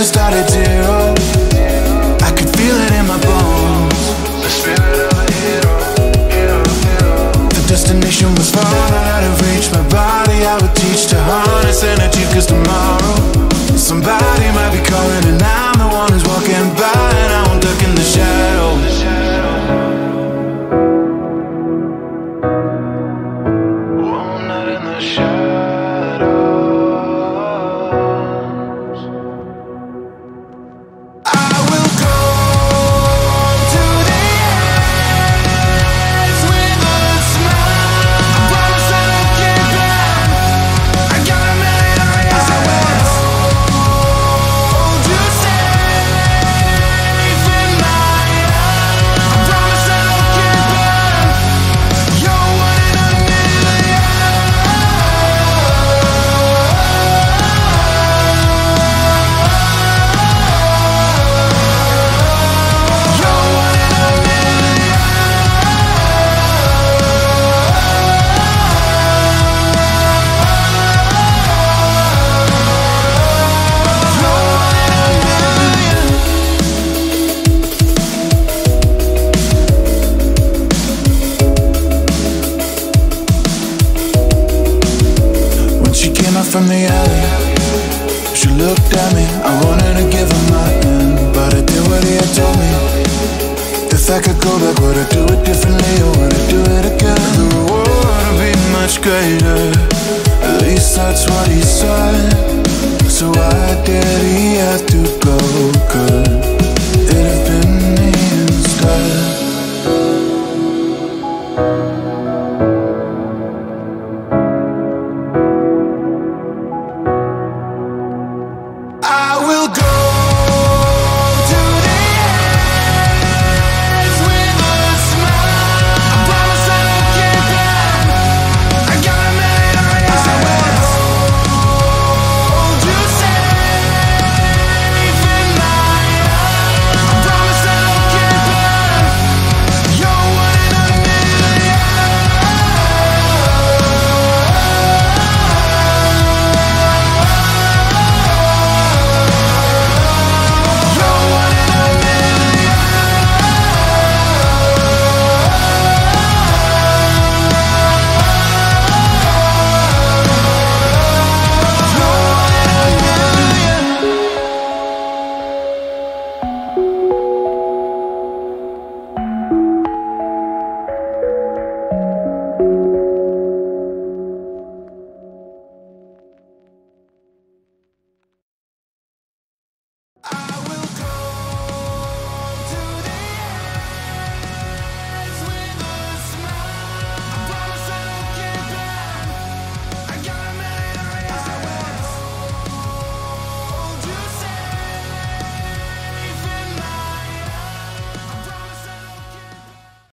to start at zero. I could feel it in my bones, the spirit of a hero, hero, hero. The destination was far out of reach. My body I would teach to harness energy, cause tomorrow somebody might be calling, and I'm the one who's walking by, and I won't duck in the shadows. I'm not in the shadows. I will go to the edge with a smile. I promise I don't get back. I got a million reasons. I will hold you safe in my arms. I promise I don't get back. You're one in a million. You're one in a million. When she came out from the alley, she looked at me. I wanted to give her my hand, but I did what he had told me. If I could go back, would I do it differently, or would I do it again? The reward would be much greater, at least that's what he said. So why did he have to go? Good